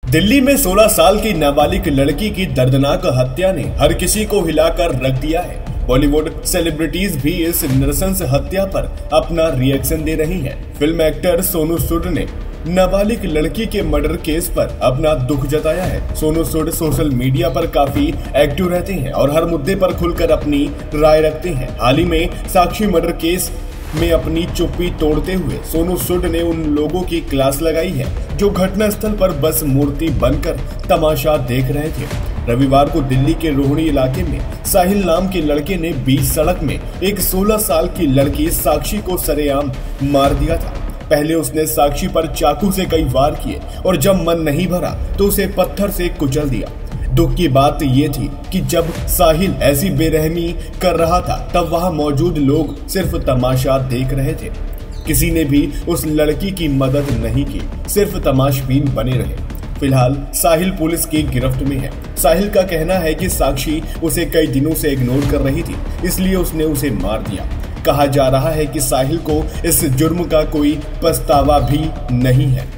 दिल्ली में 16 साल की नाबालिग लड़की की दर्दनाक हत्या ने हर किसी को हिलाकर रख दिया है। बॉलीवुड सेलिब्रिटीज भी इस नृशंस हत्या पर अपना रिएक्शन दे रही हैं। फिल्म एक्टर सोनू सूद ने नाबालिग लड़की के मर्डर केस पर अपना दुख जताया है। सोनू सूद सोशल मीडिया पर काफी एक्टिव रहते हैं और हर मुद्दे पर खुलकर अपनी राय रखते हैं। हाल ही में साक्षी मर्डर केस में अपनी चुप्पी तोड़ते हुए सोनू सूद ने उन लोगों की क्लास लगाई है जो घटनास्थल पर बस मूर्ति बनकर तमाशा देख रहे थे। रविवार को दिल्ली के रोहिणी इलाके में साहिल नाम के लड़के ने बीच सड़क में एक 16 साल की लड़की साक्षी को सरेआम मार दिया था। पहले उसने साक्षी पर चाकू से कई वार किए और जब मन नहीं भरा तो उसे पत्थर से कुचल दिया। दुख की बात यह थी कि जब साहिल ऐसी बेरहमी कर रहा था तब वहां मौजूद लोग सिर्फ तमाशा देख रहे थे। किसी ने भी उस लड़की की मदद नहीं की, सिर्फ तमाशबीन बने रहे। फिलहाल साहिल पुलिस की गिरफ्त में है। साहिल का कहना है कि साक्षी उसे कई दिनों से इग्नोर कर रही थी, इसलिए उसने उसे मार दिया। कहा जा रहा है कि साहिल को इस जुर्म का कोई पछतावा भी नहीं है।